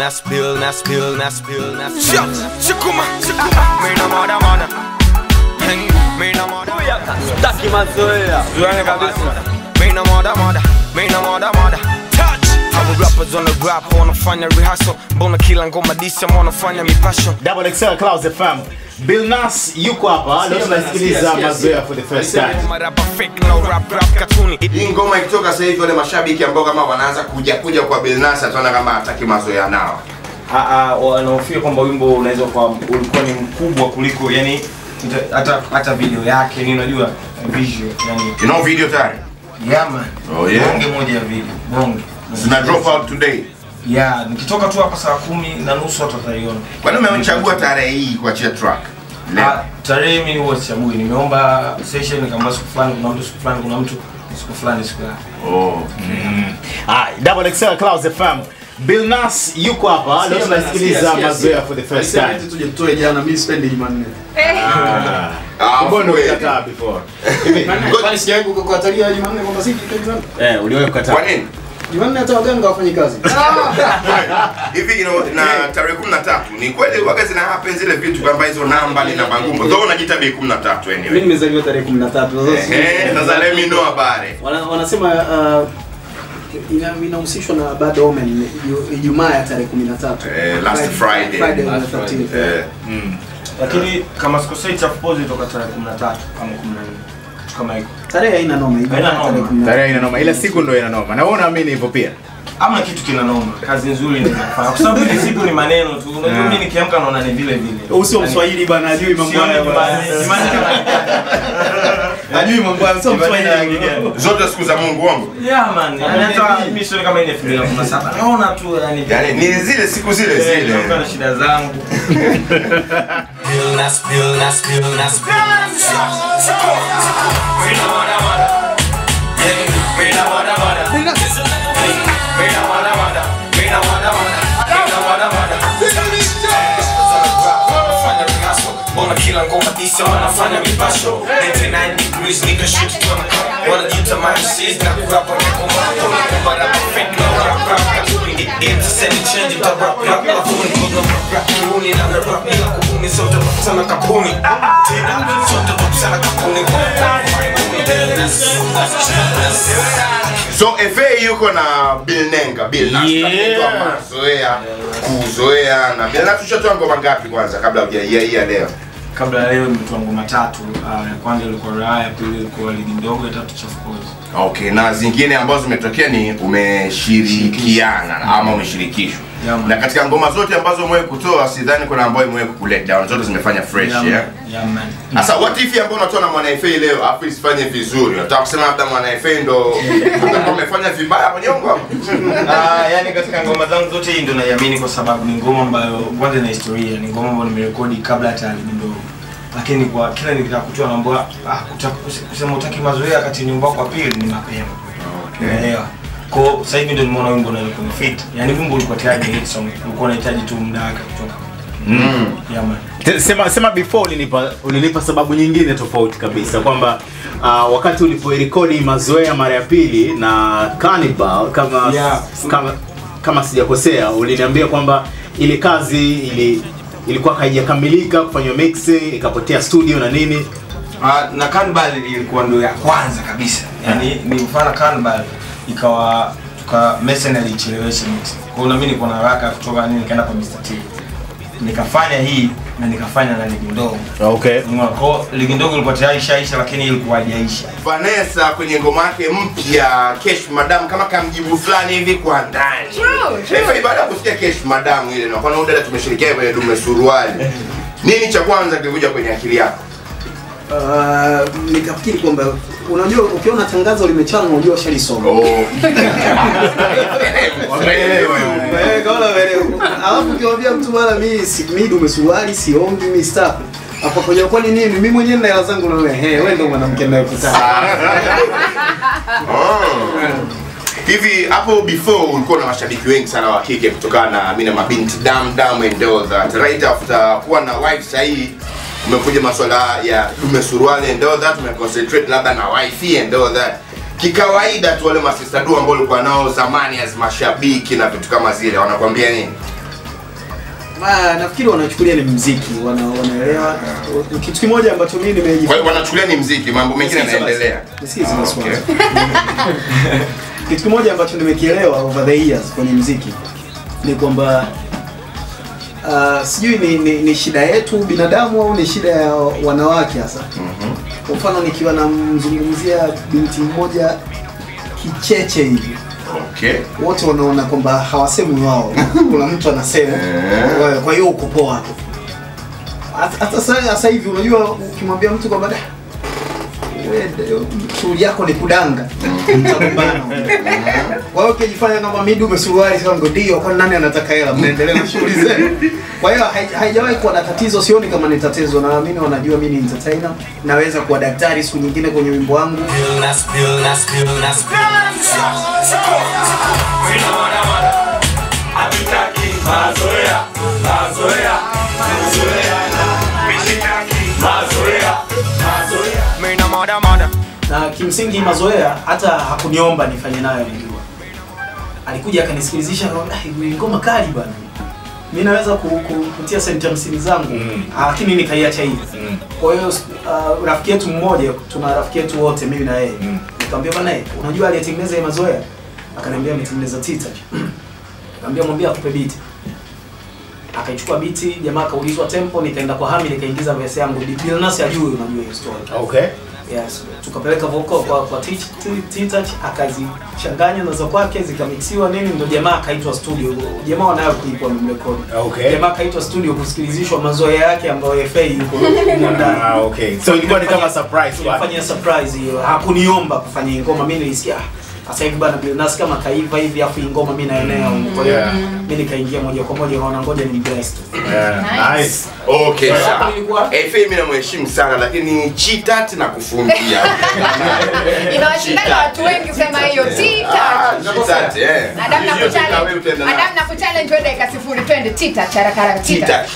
Shukuma. Mina moda. Mina moda. Taki mazoea. Zuane kabisa. Mina moda. Touch. Our rappers on the rap, wanafanya rehearsal. Bona kila ngoma disi, wanafanya mipasho. Double XL Clouds FM. Bill Nass yuko hapa, leo tunasikiliza mazoea for the first time. Hii ngoma ikitoka sasa hivi wale mashabiki ambao kama wanaanza kuja kwa Bill Nass ataona kama hataki mazoea nao. Wanaofia kwamba wimbo unaweza kwa ulikuwa ni mkubwa kuliko yani hata video yake ni unajua visual yani. You know video tayari? Yeah man. Oh yeah. Bonge moja ya video. Bonge. Zina drop out today. Yeah, nikitoka tu hapa saa 10:30 watu wataiona. Kwa nini umechagua tarehe hii kuachia track? Tarehe mimi huwa sichagui. Nimeomba session kama siku fulani kuna mtu siku fulani kuna mtu siku fulani. Oh. Double XL Clouds FM. Bill Nass yuko hapa, leo tunasikiliza mazoea for the first time. Tuje tutoe jana, mimi sipendi Jumanne. Mbona ulikataa before? Kwani si yangu kukatalia Jumanne kwamba siki Jumanne? Uliwahi kukataa. Kwa nini? Jumanne hata waganga wafanye kazi. Hivi na tarehe 13 ni kweli waga zina happen zile vitu kwamba hizo namba ni namba ngumu. Ndio unajiita bei 13 anyway. Mimi nimezaliwa tarehe 13. Sasa let me know habari. Wanasema inahusishwa na bad omen Ijumaa ya tarehe 13. Last Friday. Friday the 13th. Lakini kama sikosei cha pose toka tarehe 13 kama 14. Kama hiyo. Tarehe haina noma, tarehe haina noma, ila siku ndio ina noma. Na wewe unaamini hivyo pia? Ama kitu kina noma. Kazi nzuri ninafanya. Kwa sababu ile siku ni maneno tu. Unajua mimi nikiamka naona ni vile vile. Usio Mswahili bana, ajui mambo haya bana. Ajui mambo haya, sio Mswahili. Zote siku za Mungu wangu. Yeah man. Hata mimi sio kama ile 2017. Naona tu yani ni zile siku zile. Ndio na shida zangu. Bill Nass. Bona kila ngoma disa wanafanya mipasho 99 degrees nigga shit wanajiita MCs na kurapa na ngoma para perfect no rap get to send change to rap kuni na rap bila kubuni sote sana kapuni tena sote sana kapuni So FA yuko na Bill Nass mazoea kuzoea na Bill Nass tushatoa ngoma ngapi kwanza kabla hujaia leo? Kabla ya leo nimetoa ngoma 3. Ya kwanza ilikuwa Raya, pili ilikuwa Ligi Ndogo, ya tatu Chafu Pose. Okay, na zingine ambazo zimetokea ni umeshirikiana ama umeshirikishwa. Na katika ngoma zote ambazo umewahi kutoa sidhani kuna ambayo imewahi kukulet down, zote zimefanya fresh Yeah man. Sasa what if ambayo unatoa na Mwana FA leo afu isifanye vizuri? Unataka kusema labda Mwana FA ndo amefanya vibaya kwenye ngoma? Yani katika ngoma zangu zote hii ndo naiamini kwa sababu ni ngoma ambayo kwanza ina historia, ni ngoma ambayo nimerekodi kabla hata Ligi Ndogo. Lakini kwa kila nikitaka kutoa naomba kusema utaki mazoea kati nyumba kwa pili ni mapema. Umeelewa? Kwa sasa hivi ndio nimeona wimbo unaweza kunifit. Yaani wimbo ulikuwa tayari hit song, ulikuwa unahitaji tu muda wake kutoka. Yeah man. Sema before ulinipa sababu nyingine tofauti kabisa kwamba wakati uliporekodi mazoea mara ya pili na Cannibal kama sijakosea uliniambia kwamba ile kazi ilikuwa haijakamilika kufanywa mixing ikapotea studio na nini. Na Cannibal ilikuwa ndio ya kwanza kabisa. Yaani ni mfano Cannibal ikawa Mercenary ilichelewesha mixing. Kwa hiyo na mimi niko na haraka kutoka nini nikaenda kwa Mr. T. Nikafanya hii na nikafanya na Ligi Ndogo. Okay. Kwa Ligi Ndogo ilikuwa tayari ishaisha lakini ilikuwa haijaisha. Vanessa kwenye ngoma yake mpya Kesh Madam kama kamjibu fulani hivi kwa ndani. True. Baada ya kusikia Kesh Madam ile na kwa nini dada tumeshirikiana kwenye Dume Suruali. Nini cha kwanza kilikuja kwenye akili yako? Nikafikiri kwamba unajua ukiona tangazo limechana unajua shalisoma. Alafu ukiwaambia mtu bwana mimi Dume Suruali siongi mimi stop. Hapo kwa kwani nini mimi mwenyewe na hela zangu na wewe ndio mwanamke ninayekutaka. Hivi hapo before ulikuwa na mashabiki wengi sana wa kike kutokana na mimi na mabinti Dam and all that. Right after kuwa na wife sahihi umekuja masuala ya Dume Suruali and all that, umeconcentrate labda na wife and all that. Kikawaida tu wale masista du ambao walikuwa nao zamani as mashabiki na vitu kama zile wanakuambia nini? Nafikiri wanachukulia ni muziki, wanaelewa. Kitu kimoja ambacho mimi nimejifunza. Kwa hiyo wanachukulia ni muziki, mambo mengine yanaendelea. Nisikize maswali. Kitu kimoja ambacho nimekielewa over the years kwenye muziki ni kwamba sijui ni shida yetu binadamu au ni shida ya wanawake hasa. Kwa mfano nikiwa namzungumzia binti mmoja kicheche hivi. Okay. Wote wanaona kwamba hawasemi wao. Kuna mtu anasema. Kwa hiyo uko poa. Hata sasa hivi unajua ukimwambia mtu kwamba wewe shughuli yako ni kudanga. Mtagombana. Kwa hiyo ukijifanya kama midu umesuruali sasa ndio kwa nani anataka hela mnaendelea na shughuli zenu. Kwa hiyo haijawahi kuwa na tatizo, sioni kama ni tatizo, na naamini wanajua mimi ni entertainer, naweza kuwa daktari siku nyingine kwenye wimbo wangu. Na kimsingi Mazoea hata hakuniomba nifanye nayo, nilijua. Alikuja akanisikilizisha ngoma kali bwana. Mimi naweza kutia sentences zangu, lakini nikaiacha hivi. Kwa hiyo rafiki yetu mmoja, tuna rafiki yetu wote mimi na yeye. Nikamwambia bwana, unajua aliyetengeneza Mazoea? Akaniambia ametengeneza Tita. Nikamwambia mwambie akupe beat. Akaichukua beat, jamaa akaulizwa tempo, nikaenda kwa Hami nikaingiza verse yangu. Bilnas ajue, unajua hiyo story. Okay. Yes, tukapeleka vocal kwa Tita, akazichanganya na za kwake zikamixiwa nini, ndio jamaa akaitwa studio. Jamaa wanayo kuipwa mrekodi. Okay. Jamaa akaitwa studio kusikilizishwa Mazoea yake ambayo FA yuko ndani. Okay. So ilikuwa ni kama surprise kwa. Fanya surprise hiyo. Hakuniomba kufanya ngoma, mimi nilisikia sasa hivi bana Bilnas kama kaiva hivi afu ngoma mimi naenea. Kwa hiyo mimi nikaingia moja kwa moja, naona ngoja ni blessed. Nice. Okay, sawa. Mimi namheshimu sana lakini Chitat na kufungia. Inawashinda watu wengi kusema hiyo Tita. Chitat, Adam na kuchallenge wewe dakika 0 twende Tita charakara Tita.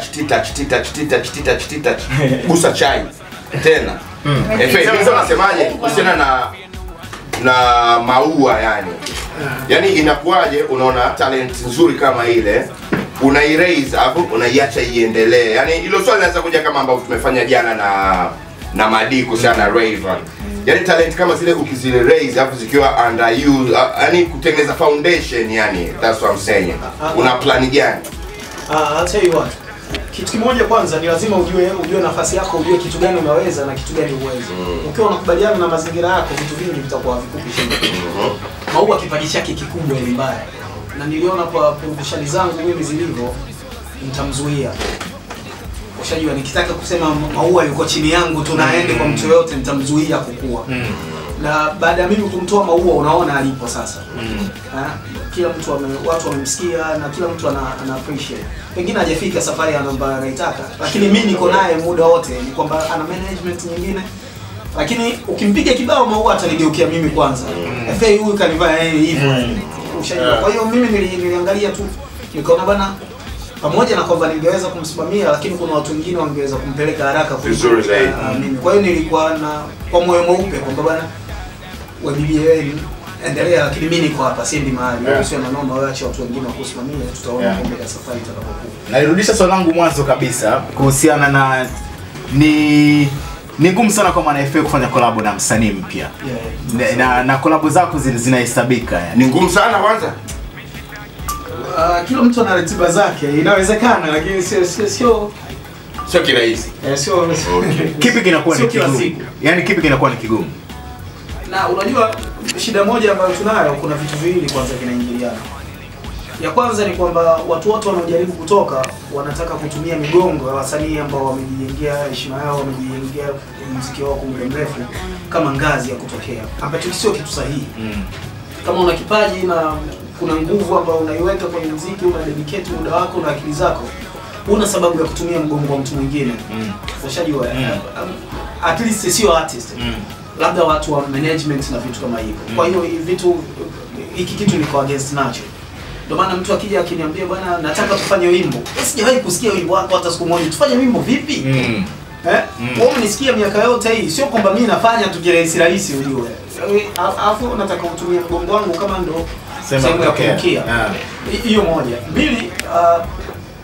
Tita. Busa chai. Tena. Mimi nasemaje kuhusiana na maua yani. Yaani inakuwaje unaona talent nzuri kama ile unairaise hapo unaiacha iendelee. Yaani hilo swali linaweza kuja kama ambavyo tumefanya jana na Madi kuhusiana na Rayvanny. Yaani talent kama zile ukizile raise hapo zikiwa under you, yani kutengeneza foundation yani, that's what I'm saying. Una plan gani? I'll tell you what. Kitu kimoja kwanza ni lazima ujue nafasi yako, ujue kitu gani unaweza na kitu gani huwezi. Ukiwa unakubaliana na mazingira yako, vitu vingi vitakuwa vikupi shida. Maua kipaji chake kikubwa ni mbaya. Na niliona kwa profesheni zangu mimi zilivyo, nitamzuia. Ushajua nikitaka kusema Maua yuko chini yangu tunaende kwa mtu yote, nitamzuia kukua. Na baada ya mimi kumtoa Maua unaona alipo sasa. Kila mtu watu wamemsikia na kila mtu ana appreciate. Pengine hajafika safari ambayo anaitaka, lakini mimi niko naye muda wote, ni kwamba ana management nyingine. Lakini ukimpiga kibao Maua atanigeukia mimi kwanza. Huyu kanivaa hivyo. Ushajua. Kwa hiyo mimi niliangalia tu nikaona bana, pamoja na kwamba ningeweza kumsimamia lakini kuna watu wengine wangeweza kumpeleka haraka vizuri zaidi. Kwa hiyo nilikuwa kwa moyo mweupe kwamba bana wewe endelea, lakini mimi niko hapa siendi mahali. Wewe sio naomba waache watu wengine wakusimamie, tutaona mbele ya safari itakapokuwa. Nalirudisha swali langu mwanzo kabisa kuhusiana na ni ngumu sana kwa maana FA kufanya collab na msanii mpya. Na collab zako zinahesabika yani. Ni ngumu sana kwanza. Kila mtu ana ratiba zake, inawezekana lakini sio kirahisi. Sio kipi kinakuwa ni kigumu? Yaani kipi kinakuwa ni kigumu? Na unajua shida moja ambayo tunayo, kuna vitu viwili kwanza vinaingiliana. Ya kwanza ni kwamba watu wote wanaojaribu kutoka wanataka kutumia migongo ya wasanii ambao wamejijengea heshima yao, wamejijengea muziki wao kwa muda mrefu kama ngazi ya kutokea. Ambacho sio kitu sahihi. Kama una kipaji na kuna nguvu ambayo unaiweka kwenye muziki, una dedicate muda wako na akili zako, una sababu ya kutumia mgongo wa mtu mwingine. Ushajua at least sio artist. Labda watu wa management na vitu kama hivyo. Kwa hiyo hiki kitu niko against nacho. Ndio maana mtu akija akiniambia bwana nataka tufanye wimbo, sijawahi kusikia wimbo wako hata siku moja. Tufanye wimbo vipi? Wewe unisikia miaka yote hii, sio kwamba mimi nafanya tu kirahisi ujue. Alafu nataka utumie mgongo wangu kama ndo sehemu ya kukia. Hiyo moja. Mbili,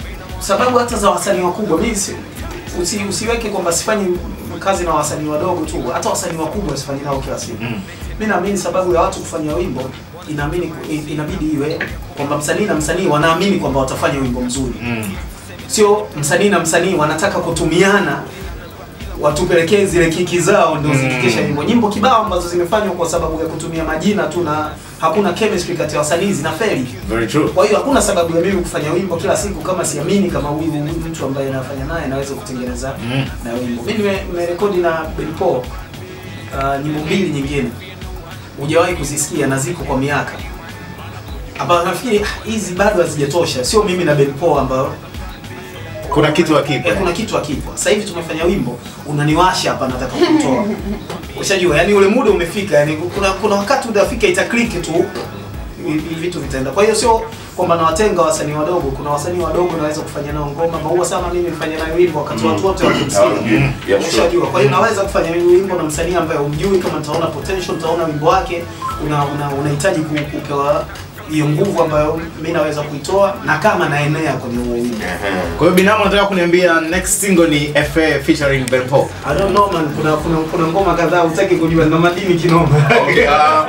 sababu hata za wasanii wakubwa mimi usiweke kwamba sifanyi kazi na wasanii wadogo tu, hata wasanii wakubwa sifanyi nao kila siku. Mimi naamini sababu ya watu kufanya wimbo inabidi iwe kwamba msanii na msanii wanaamini kwamba watafanya wimbo mzuri. Sio msanii na msanii wanataka kutumiana watupelekee zile kiki zao ndio zifikisha wimbo. Nyimbo kibao ambazo zimefanywa kwa sababu ya kutumia majina tu na hakuna chemistry kati ya wasanii zinafeli. Very true. Kwa hiyo hakuna sababu ya mimi kufanya wimbo kila siku kama siamini kama huyu mtu ambaye anafanya naye anaweza kutengeneza na wimbo. Mimi nimerekodi na Benpo nyimbo 2 nyingine. Hujawahi kuzisikia na ziko kwa miaka. Hapa nafikiri hizi bado hazijatosha. Sio mimi na Benpo ambao kuna kitu hakipo. Kuna kitu hakipo. Sasa hivi tumefanya wimbo, unaniwasha hapa nataka kutoa. Ushajua, yani ule muda umefika, yani kuna wakati utafika itaclick tu vitu vitaenda. Kwa hiyo sio kwamba nawatenga wasanii wadogo, kuna wasanii wadogo naweza kufanya nao ngoma. Maua sana mimi nifanye nayo wimbo wakati watu wote wakimsikia. Ushajua. Kwa hiyo naweza kufanya wimbo na msanii ambaye umjui, kama nitaona potential, nitaona wimbo wake unahitaji kupewa hiyo nguvu ambayo mimi naweza kuitoa na kama naenea kwenye huo wimbo. Kwa hiyo Binamu nataka kuniambia next single ni FA featuring Benpo. I don't know man, kuna ngoma kadhaa hutaki kujua na madini kinoma. Okay,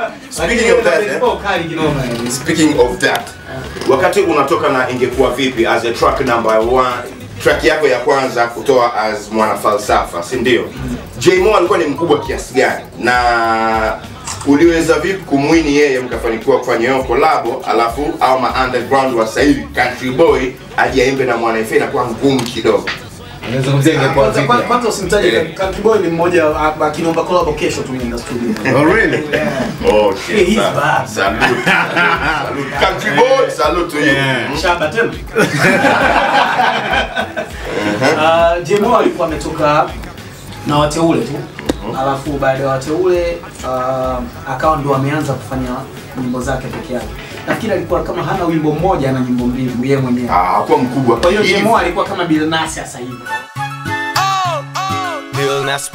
speaking of that, wakati unatoka na Ingekuwa Vipi as a track number 1, track yako ya kwanza kutoa as mwana falsafa, si ndio? J-Mo alikuwa ni mkubwa kiasi gani? Na uliweza vipi kumwini yeye mkafanikiwa kufanya hiyo collab, alafu au ma underground wa sasa hivi Country Boy ajiaimbe na Mwana FA na kwa ngumu kidogo? Unazungumzia Ingekuwa Vipi? Kwanza usimtaje Country Boy, ni mmoja akinomba collab kesho tu in the studio. Oh really? Okay. He's bad. Salute. Country Boy, salute to you. Shaba tena. J-Mo alikuwa ametoka na Wateule tu. Alafu baada ya Wateule akawa ndo ameanza kufanya nyimbo zake peke yake. Nafikiri alikuwa kama hana wimbo mmoja na nyimbo 2 yeye mwenyewe. Hakuwa mkubwa. Kwa hiyo J-Mo alikuwa kama Billnass sasa hivi. Billnass.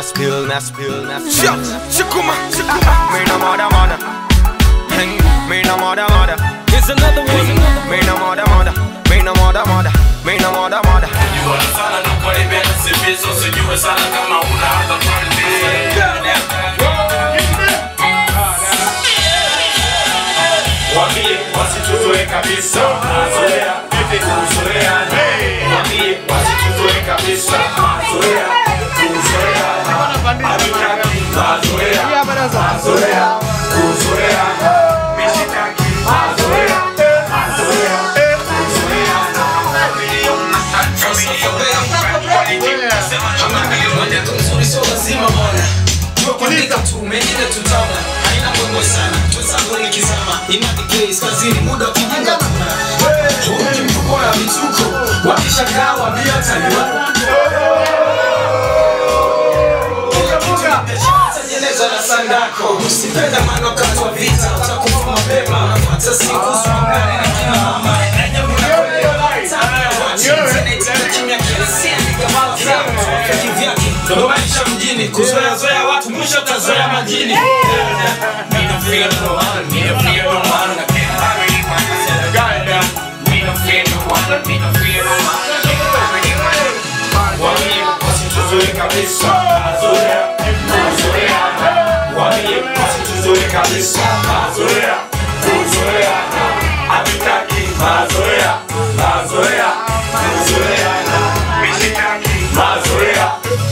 Shukuma. Mina mada. Hey, mina mada. Here's another one. Mina mada. You wanna sana na kwa ibea sifizo sijue sana kama una hata kwani. Wambie wasituzoe kabisa. Mazoea, kuzoea. Wambie wasituzoe kabisa. Mazoea, kuzoea. Mazoea, kuzoea. Mishitaki, mazoea. Usipenda mano kati wa vita, utakufa mapema. Unapata siku suangane na kina mama. Ndo maisha mjini, kuzoea watu mwisho utazoea majini. Mina fear no one. Wambie wasituzoe kabisa. Mazoea. Wambie wasituzoe kabisa. Mazoea. Hatutaki mazoea. Mazoea.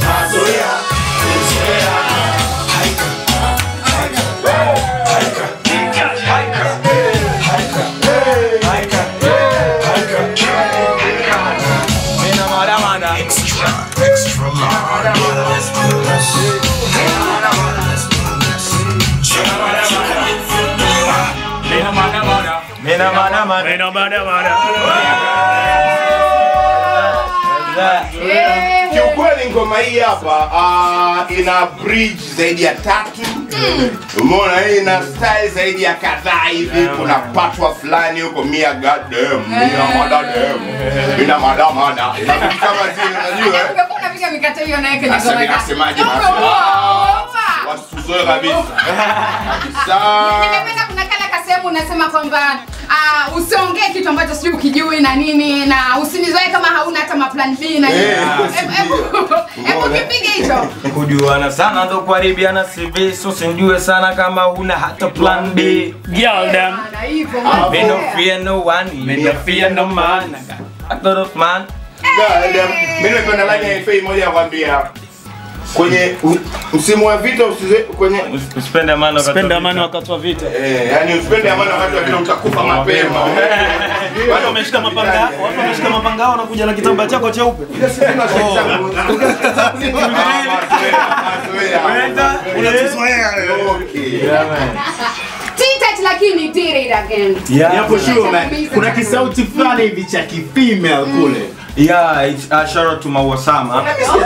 Kiukweli ngoma hii hapa ina bridge zaidi ya 3. Umeona hii ina style zaidi ya kadhaa hivi. Kuna patwa fulani huko Mia goddamn, Mina mada. Kama zile unajua. Unapiga mikate hiyo na yake Sasa ninasemaje basi? Wasuzoe kabisa. Nimependa kuna kala kasemu unasema kwamba usiongee kitu ambacho sijui ukijui na nini, na usinizoe kama hauna hata plan B na nini. Hebu kipige hicho. Kujuana sana ndo kuharibiana CV, so sinjue sana kama huna hata plan B. Girl them. Me no fear no one, me no fear no man. I got up man. Mimi nimependa line ya FA moja ya kwambia kwenye msimu wa vita kwenye usipende amani wakati wa vita. Yani usipende amani wakati wa vita utakufa mapema. Watu wameshika mapanga hao wanakuja na kitambaa chako cheupe. T-Touch lakini did it again. Yeah, for sure man. Kuna kisauti fulani hivi cha kifemale kule. Yeah, it's a shout out to Maua Sama.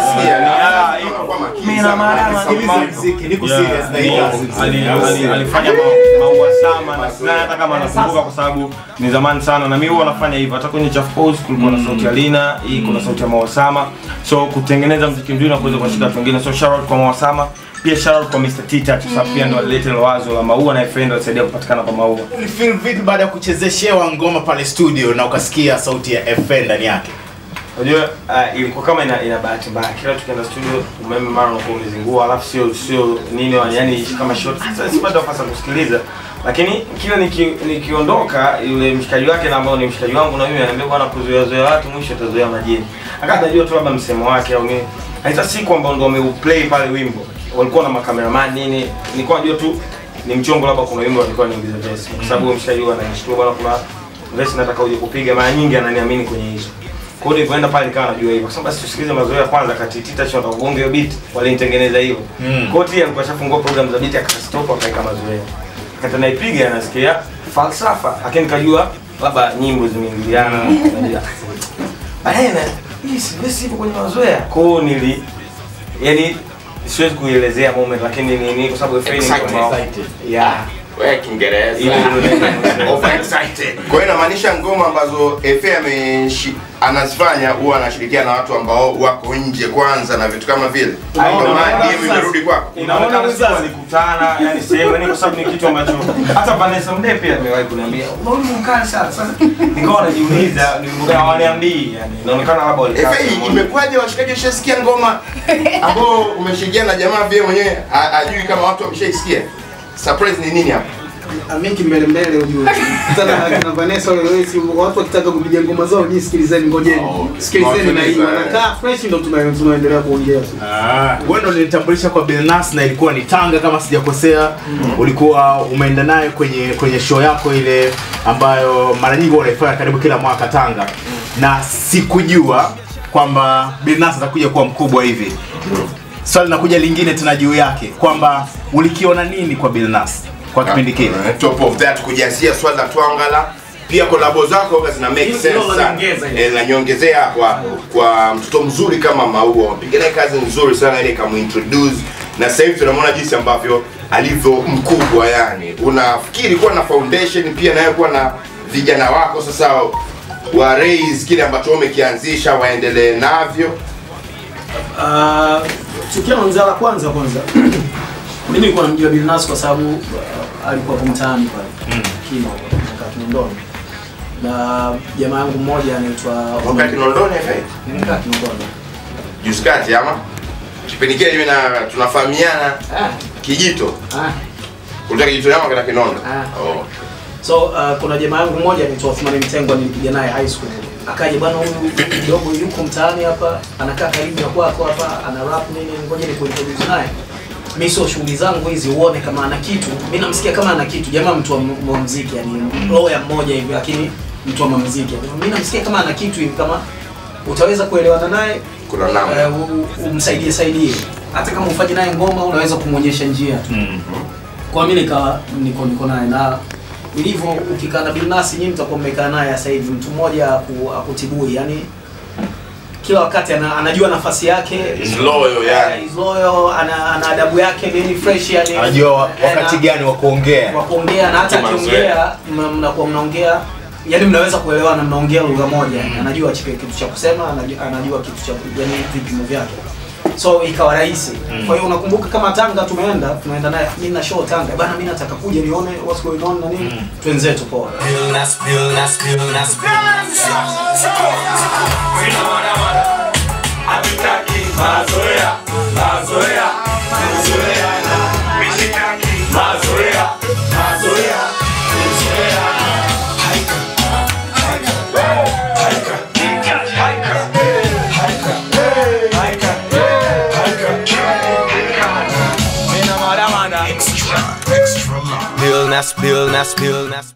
Alifanya Maua Sama na hata kama nakumbuka kwa sababu ni zamani sana na mimi huwa nafanya hivyo. Hata kwenye Chaff Pose kulikuwa na sauti ya Lina, hii kuna sauti ya Maua Sama. So kutengeneza muziki mzuri na kuweza kushika watu wengine. So shout out kwa Maua Sama. Pia shout out kwa Mr. T-Touch kwa sababu pia ndo alileta wazo la Maua na FA ndo alisaidia kupatikana kwa Maua. Ulifeel vipi baada ya kuchezeshewa ngoma pale studio na ukasikia sauti ya FA ndani yake? Unajua ilikuwa kama ina bahati mbaya. Kila tukienda studio umeme mara unakuwa umezingua, alafu sio nini yani kama short. Sasa sipata nafasi kusikiliza. Lakini kila nikiondoka yule mshikaji wake na ambao ni mshikaji wangu na mimi ananiambia bwana kuzoea watu mwisho atazoea majini. Akajua tu labda msemo wake au nini. Haita si kwamba ndo ameuplay pale wimbo. Walikuwa na makameraman nini. Nilikuwa najua tu ni mchongo labda kuna wimbo alikuwa anaingiza verse. Kwa sababu mshikaji wangu ananishtua bwana kuna verse nataka uje kupiga, mara nyingi ananiamini kwenye hizo. Kwa hiyo nilipoenda pale nikawa najua hivyo. Kwa sababu basi tusikilize mazoea kwanza kati T-Touch na Gonge hiyo beat walinitengeneza hivyo. Kwa hiyo alikuwa ashafungua program za beat akastop akaweka mazoea. Kata naipiga anasikia falsafa. Lakini nikajua labda nyimbo zimeingiliana. Baadaye hii si ipo kwenye mazoea. Kwa hiyo yani siwezi kuelezea moment lakini ni kwa sababu FA ni kama yeah. Wewe Kiingereza. Overexcited. Kwa hiyo inamaanisha ngoma ambazo FA anazifanya huwa anashirikiana na watu ambao wako nje kwanza na vitu kama vile. Ndio maana DM imerudi kwako. Inaonekana sasa walikutana yani sehemu ni kwa sababu ni kitu ambacho hata Vanessa Mdee pia amewahi kuniambia unaona mkali sana. Sasa nikawa najiuliza nilimwambia waniambii yani inaonekana labda walikaa. FA imekwaje washikaji washasikia ngoma ambao umeshirikiana na jamaa pia mwenyewe ajui kama watu wameshaisikia. Surprise ni nini hapa? Ameki mbele ujue. Sasa na Vanessa wale watu wakitaka kupiga ngoma zao ni sikilizeni ngojeni. Sikilizeni na hiyo anakaa fresh ndo tunaendelea kuongea. Wewe ndo ulinitambulisha kwa Billnass na ilikuwa ni Tanga kama sijakosea. Ulikuwa umeenda naye kwenye show yako ile ambayo mara nyingi unaifanya karibu kila mwaka Tanga. Na sikujua kwamba Billnass atakuja kuwa mkubwa hivi. Swali linakuja lingine tena juu yake kwamba ulikiona nini kwa Billnass kwa kipindi kile? Top of that kujazia swali la Twangala pia collabo zako zina make sense sana. Na nyongezea kwa mtoto mzuri kama Maua. Mpigana kazi nzuri sana ile kama introduce na sasa hivi tunamwona jinsi ambavyo alivyo mkubwa yani. Unafikiri kuwa na foundation pia nayo kuwa na vijana wako sasa wa raise kile ambacho umekianzisha waendelee navyo? Tukianza la kwanza mimi nilikuwa namjua Billnass kwa sababu alikuwa hapo mtaani pale Kinondoni na jamaa yangu mmoja anaitwa Kinondoni Kinondoni juzi kati ama kipindi kile mimi na tunafahamiana Kijito unataka Kijito ama kana Kinondo so kuna jamaa yangu mmoja anaitwa Othman Mtengwa nilipiga naye high school. Akaje bwana huyu kidogo yuko mtaani hapa anakaa karibu na kwako hapa ana rap nini ngoja nikuintroduce naye. Mimi sio shughuli zangu hizi uone kama ana kitu. Mimi namsikia kama ana kitu. Jamaa mtu wa muziki yani lawyer mmoja hivi lakini mtu wa muziki. Mimi namsikia kama ana kitu hivi kama utaweza kuelewana naye kuna namna umsaidie. Hata kama ufanye naye ngoma unaweza kumuonyesha njia tu. Kwa mimi niko naye na ilivyo ukikaa na Billnass nyinyi mtakuwa mmekaa naye sasa hivi mtu mmoja akutibui yani kila wakati anajua nafasi yake, is loyal yani. Is loyal, ana adabu yake ni fresh yani. Anajua wakati gani wa kuongea. Na hata akiongea mnakuwa mnaongea yani mnaweza kuelewana mnaongea lugha moja. Anajua kitu cha kusema, anajua kitu cha yani vipimo vyake. So ikawa rahisi. Kwa hiyo unakumbuka kama Tanga tunaenda naye, mimi na show Tanga. Bana mimi nataka kuja nione what's going on na nini. Twenzetu poa. Bill Nas.